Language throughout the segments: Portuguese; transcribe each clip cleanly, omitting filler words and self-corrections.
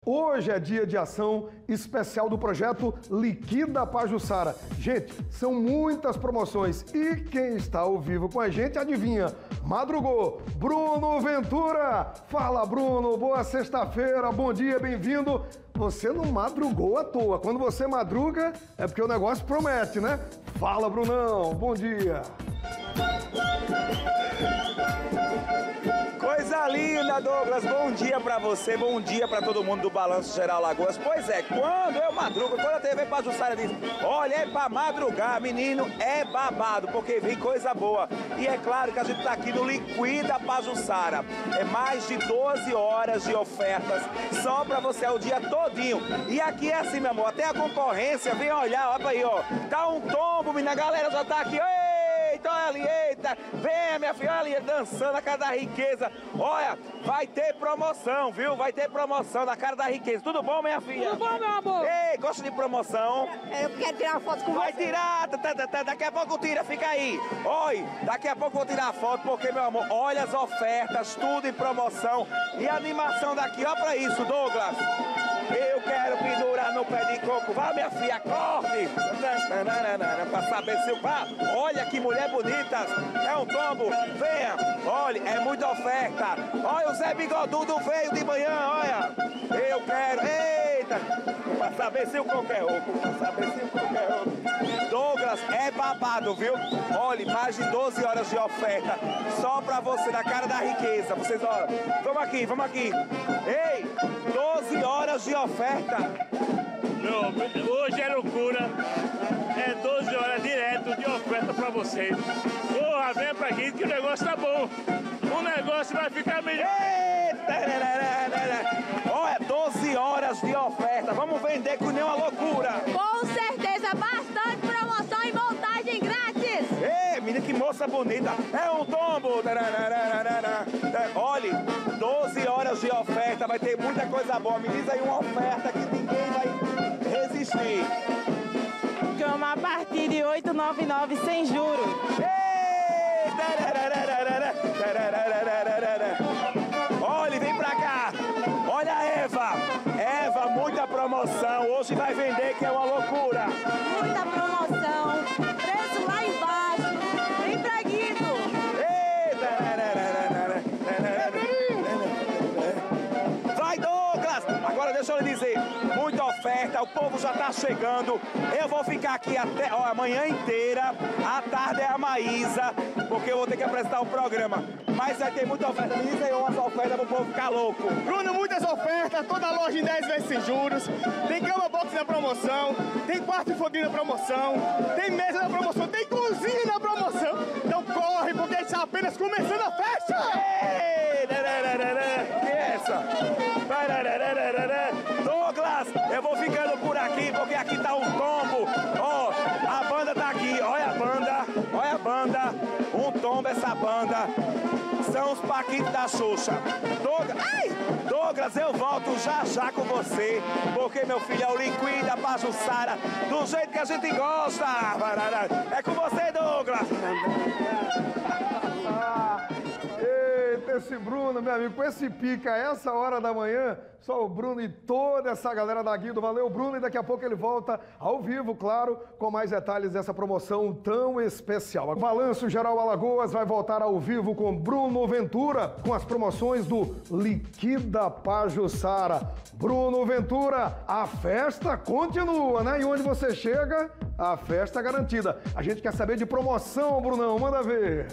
Hoje é dia de ação especial do projeto Liquida Pajuçara. Gente, são muitas promoções e quem está ao vivo com a gente, adivinha? Madrugou, Bruno Ventura. Fala, Bruno, boa sexta-feira, bom dia, bem-vindo. Você não madrugou à toa. Quando você madruga, é porque o negócio promete, né? Fala, Brunão, bom dia. Coisa linda, Douglas. Bom dia pra você, bom dia pra todo mundo do Balanço Geral Alagoas. Pois é, quando eu madrugo, quando a TV Pajuçara diz, olha, é pra madrugar, menino, é babado, porque vem coisa boa. E é claro que a gente tá aqui no Liquida Pajuçara. É mais de 12 horas de ofertas só pra você, é o dia todinho. E aqui é assim, meu amor, até a concorrência, vem olhar, olha aí, ó. Tá um tombo, menina, a galera já tá aqui, eita, olha ali, eita, vem, minha filha, olha ali, dançando a cara da riqueza. Olha, vai ter promoção, viu? Vai ter promoção na cara da riqueza. Tudo bom, minha filha? Tudo bom, meu amor? Ei, gosta de promoção? Eu quero tirar uma foto com Vai você. tirar, daqui a pouco tira, fica aí. Oi, daqui a pouco eu vou tirar a foto, porque, meu amor, olha as ofertas, tudo em promoção. E a animação daqui, ó pra isso, Douglas. Eu quero pendurar no pé de coco. Vá, minha filha, acorde. Pra saber se eu... Vá. Olha que mulher bonita. É um tombo. Venha. Olha, é muita oferta. Olha, o Zé Bigodudo veio de manhã, olha. Eu quero... Eita. Pra saber se o coco é oco. Pra saber se o coco é oco. Douglas, é babado, viu? Olha, mais de 12 horas de oferta. Só pra você, na cara da riqueza. Vocês, olha. Vamos aqui, vamos aqui. Ei, 12 horas de oferta. Não, hoje é loucura. É 12 horas direto de oferta pra vocês. Porra, vem pra aqui que o negócio tá bom. O negócio vai ficar melhor. Eita! Olha, 12 horas de oferta. Vamos vender com nenhuma loucura. Com certeza, bastante promoção e montagem grátis. Ei, menina, que moça bonita. É um tombo. Olha, 12 horas de oferta. Vai ter muita coisa boa. Me diz aí uma oferta que ninguém vai resistir. Cama a partir de 899 sem juros. Olha, vem pra cá. Olha a Eva. Eva, muita promoção. Hoje vai vender que é uma loucura. Muita promoção. Preço lá embaixo. Vem pra Guido. Vai, Douglas! Agora deixa eu lhe dizer, muita oferta, o povo já tá chegando. Eu vou ficar aqui até a manhã inteira. À tarde é a Maísa, porque eu vou ter que apresentar o programa. Mas vai ter muita oferta. Me diz aí umas ofertas pro povo ficar louco. Bruno, muitas ofertas, toda loja em 10 vezes sem juros. Tem cama box na promoção, tem quarto infantil na promoção, tem mesa na promoção, tem cozinha na promoção. Então corre, porque está apenas começando a festa! Que é essa? Douglas, eu vou ficando por aqui, porque aqui tá um tombo. Ó, a banda tá aqui, olha a banda, olha a banda. Um tombo essa banda. São os Paquitos da Xuxa. Douglas, eu volto já com você, porque, meu filho, é o Liquida Pajuçara, do jeito que a gente gosta. É com você, Douglas. Eita, esse Bruno, meu amigo, com esse pica a essa hora da manhã, só o Bruno e toda essa galera da Guido. Valeu, Bruno, e daqui a pouco ele volta ao vivo, claro, com mais detalhes dessa promoção tão especial. O Balanço Geral Alagoas vai voltar ao vivo com Bruno Ventura, com as promoções do Liquida Pajuçara. Bruno Ventura, a festa continua, né? E onde você chega, a festa é garantida. A gente quer saber de promoção, Brunão, manda ver.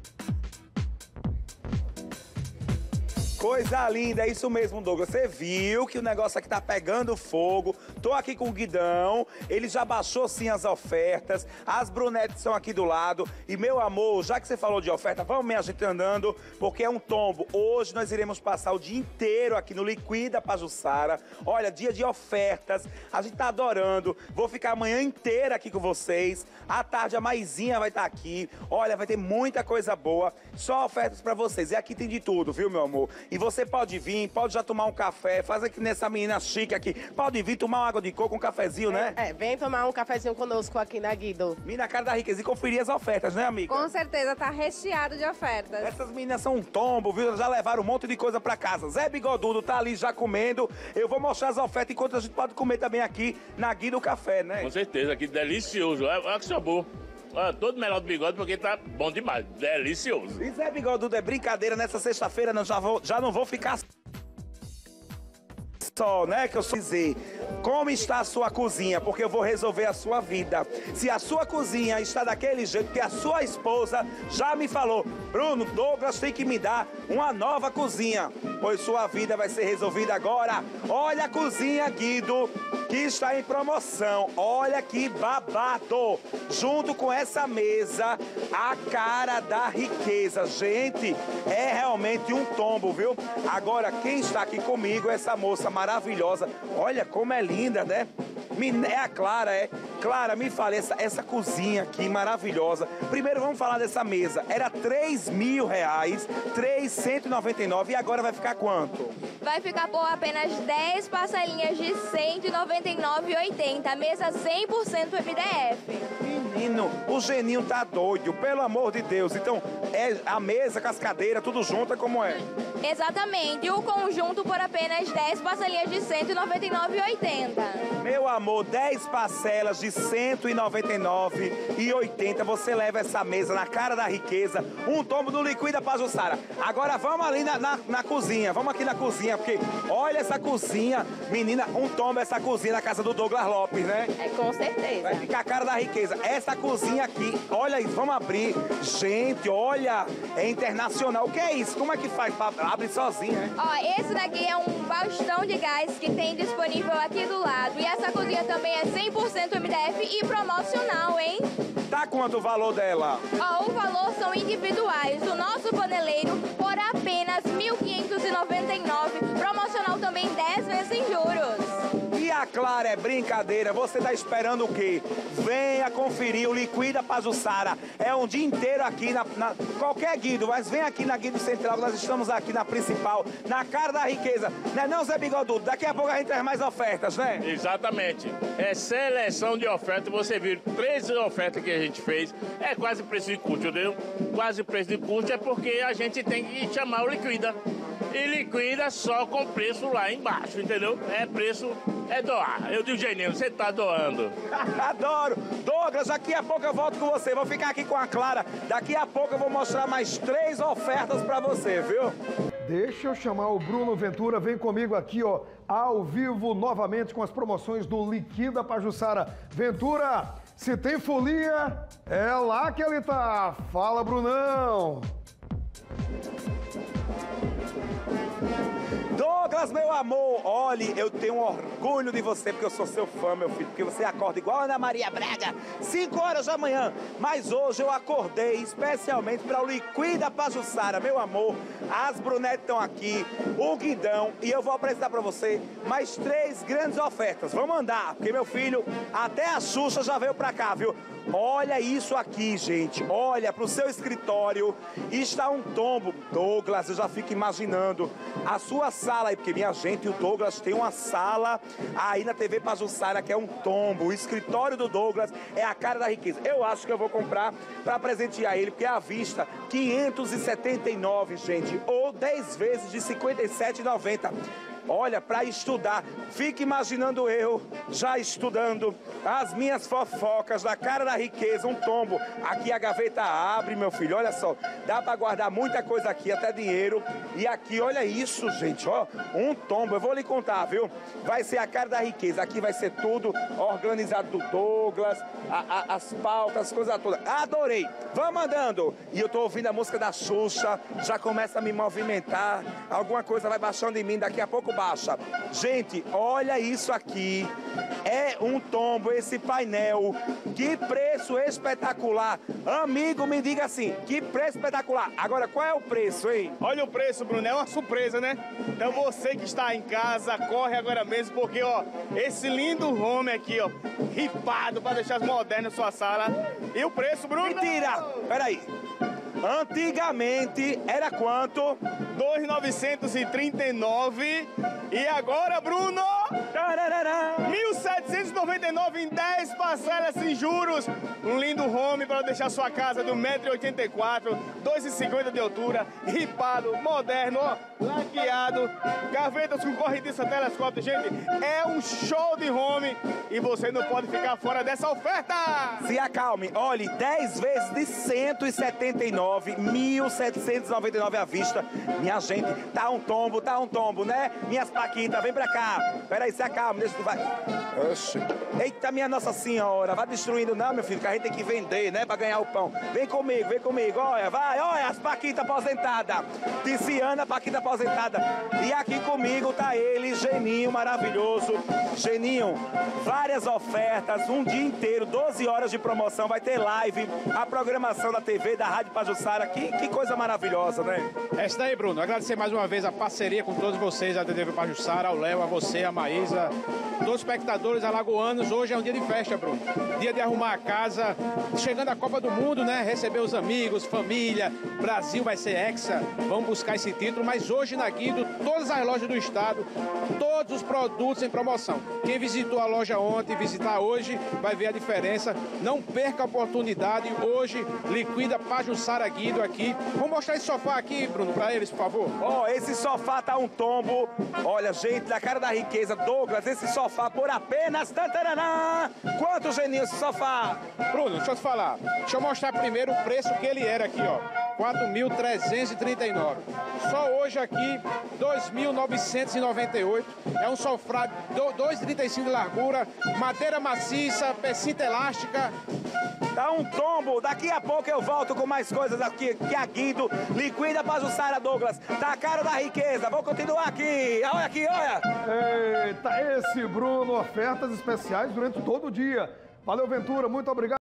Coisa linda, é isso mesmo, Douglas. Você viu que o negócio aqui tá pegando fogo. Tô aqui com o Guidão, ele já baixou sim as ofertas, as brunetes estão aqui do lado. E, meu amor, já que você falou de oferta, vamos me agitando, porque é um tombo. Hoje nós iremos passar o dia inteiro aqui no Liquida Pajuçara. Olha, dia de ofertas, a gente tá adorando. Vou ficar a manhã inteira aqui com vocês. À tarde a Maisinha vai estar aqui. Olha, vai ter muita coisa boa, só ofertas pra vocês. E aqui tem de tudo, viu, meu amor? E você pode vir, pode já tomar um café, faz aqui nessa menina chique aqui. Pode vir tomar uma água de coco, um cafezinho, né? Vem tomar um cafezinho conosco aqui na Guido. Vim na Cara da Riqueza e conferir as ofertas, né, amiga? Com certeza, tá recheado de ofertas. Essas meninas são um tombo, viu? Já levaram um monte de coisa pra casa. Zé Bigodudo tá ali já comendo. Eu vou mostrar as ofertas enquanto a gente pode comer também aqui na Guido Café, né? Com certeza, que delicioso. Olha que sabor. Olha, todo melhor do bigode porque tá bom demais. Delicioso. E Zé Bigodudo, é brincadeira nessa sexta-feira, já não vou ficar só, né, que eu só dizer como está a sua cozinha, porque eu vou resolver a sua vida. Se a sua cozinha está daquele jeito que a sua esposa já me falou, Bruno, Douglas tem que me dar uma nova cozinha, pois sua vida vai ser resolvida agora. Olha a cozinha Guido, que está em promoção. Olha que babado. Junto com essa mesa, a Cara da Riqueza. Gente, é realmente um tombo, viu? Agora, quem está aqui comigo é essa moça maravilhosa. Olha como é linda, né? É a Clara, é? Clara, me fale, essa cozinha aqui maravilhosa. Primeiro vamos falar dessa mesa. Era R$3.000, R$399, e agora vai ficar quanto? Vai ficar por apenas 10 parcelinhas de R$199,80. Mesa 100% MDF. Menino, o Geninho tá doido, pelo amor de Deus. Então, é a mesa com as cadeiras, tudo junto, como é? Exatamente. E o conjunto por apenas 10 parcelinhas de R$199,80. Meu amor, 10 parcelas de R$199,80. Você leva essa mesa na Cara da Riqueza. Um tombo do Liquida Pajuçara. Agora vamos ali na cozinha. Vamos aqui na cozinha, porque olha essa cozinha. Menina, um tombo essa cozinha na casa do Douglas Lopes, né? É, com certeza. Vai ficar a Cara da Riqueza. Essa cozinha aqui, olha isso, vamos abrir. Gente, olha, é internacional. O que é isso? Como é que faz? Abre sozinho, né? Ó, esse daqui é um bastão de gás que tem disponível aqui do lado. E essa cozinha também é 100% MDF e promocional, hein? Tá quanto o valor dela? Ó, o valor são individuais. O nosso paneleiro por apenas R$1.599. Promocional também 10 vezes sem juros. E a Clara é brincadeira, você tá esperando o quê? Venha conferir o Liquida Pajuçara. É um dia inteiro aqui na qualquer Guido, mas vem aqui na Guido Central, nós estamos aqui na principal, na Cara da Riqueza. Não é não, Zé Bigodudo? Daqui a pouco a gente traz mais ofertas, né? Exatamente. É seleção de ofertas. Você viu 13 ofertas que a gente fez. É quase preço de custo, entendeu? Quase preço de custo é porque a gente tem que chamar o Liquida. E liquida só com preço lá embaixo, entendeu? É preço, é doar. Eu digo, Geninho, você tá doando. Adoro! Douglas, daqui a pouco eu volto com você. Vou ficar aqui com a Clara. Daqui a pouco eu vou mostrar mais 3 ofertas pra você, viu? Deixa eu chamar o Bruno Ventura. Vem comigo aqui, ó, ao vivo, novamente com as promoções do Liquida Pajuçara. Ventura, se tem folia, é lá que ele tá. Fala, Brunão! Douglas, meu amor, olhe, eu tenho orgulho de você, porque eu sou seu fã, meu filho, porque você acorda igual a Ana Maria Braga, 5 horas da manhã, mas hoje eu acordei especialmente para o Liquida Pajuçara, meu amor, as brunettes estão aqui, o Guidão, e eu vou apresentar para você mais 3 grandes ofertas. Vamos andar, porque meu filho, até a Xuxa já veio para cá, viu? Olha isso aqui, gente. Olha, pro seu escritório está um tombo. Douglas, eu já fico imaginando a sua sala aí, porque minha gente, o Douglas tem uma sala aí na TV Pajuçara que é um tombo. O escritório do Douglas é a Cara da Riqueza. Eu acho que eu vou comprar para presentear ele, porque é à vista 579, gente, ou 10 vezes de R$ 57,90. Olha, para estudar, fique imaginando eu já estudando as minhas fofocas da Cara da Riqueza, um tombo. Aqui a gaveta abre, meu filho, olha só, dá para guardar muita coisa aqui, até dinheiro. E aqui, olha isso, gente, ó, um tombo, eu vou lhe contar, viu? Vai ser a Cara da Riqueza, aqui vai ser tudo organizado do Douglas, as pautas, as coisas todas. Adorei, vamos andando. E eu tô ouvindo a música da Xuxa, já começa a me movimentar, alguma coisa vai baixando em mim, daqui a pouco baixa. Gente, olha isso aqui. É um tombo esse painel. Que preço espetacular. Amigo, me diga assim, que preço espetacular. Agora, qual é o preço, hein? Olha o preço, Bruno, é uma surpresa, né? Então você que está em casa, corre agora mesmo, porque, ó, esse lindo home aqui, ó, ripado para deixar as modernas na sua sala. E o preço, Bruno? Mentira! Peraí. Antigamente era quanto? 2.939 e agora, Bruno, 1.799 em 10 parcelas sem juros. Um lindo home para deixar sua casa do 1,84 m, 2,50 m de altura, ripado, moderno, ó, laqueado, gavetas com corrediça telescópio. Gente, é um show de home e você não pode ficar fora dessa oferta. Se acalme, olhe, 10 vezes de 179, 1.799 à vista. Minha gente, tá um tombo, né? Minhas paquitas, vem pra cá. Peraí, se acalme, deixa tu vai. Oxi. Eita, minha Nossa Senhora, vai destruindo não, meu filho, que a gente tem que vender, né, pra ganhar o pão. Vem comigo, olha, vai, olha, as paquitas aposentadas. Ticiana, paquita aposentada. E aqui comigo tá ele, Geninho, maravilhoso. Geninho, várias ofertas, um dia inteiro, 12 horas de promoção, vai ter live, a programação da TV, da Rádio Pajuçara, que coisa maravilhosa, né? É isso daí, Bruno. Agradecer mais uma vez a parceria com todos vocês, a TV Pajuçara, ao Léo, a você, a Maísa, todos os espectadores alagoanos. Hoje é um dia de festa, Bruno. Dia de arrumar a casa, chegando a Copa do Mundo, né? Receber os amigos, família, Brasil vai ser hexa, vamos buscar esse título, mas hoje na Guido, todas as lojas do estado, todos os produtos em promoção. Quem visitou a loja ontem, visitar hoje, vai ver a diferença. Não perca a oportunidade, hoje liquida Pajuçara Guido aqui. Vamos mostrar esse sofá aqui, Bruno, para eles, por favor. Ó, esse sofá tá um tombo. Olha, gente, na cara da riqueza, Douglas, esse sofá por apenas... Tantaranã. Quanto, Geninho, esse sofá? Bruno, deixa eu te falar. Deixa eu mostrar primeiro o preço que ele era aqui, ó. 4.339. Só hoje aqui, 2.998. É um sofá 2,35 de largura, madeira maciça, pecinta elástica. Tá um tombo. Daqui a pouco eu volto com mais coisas aqui, que a Guido liquida Pajuçara, Douglas. Tá a cara da riqueza. Vou continuar aqui. Olha aqui, olha. Eita, esse Bruno, ofertas especiais durante todo o dia. Valeu, Ventura, muito obrigado.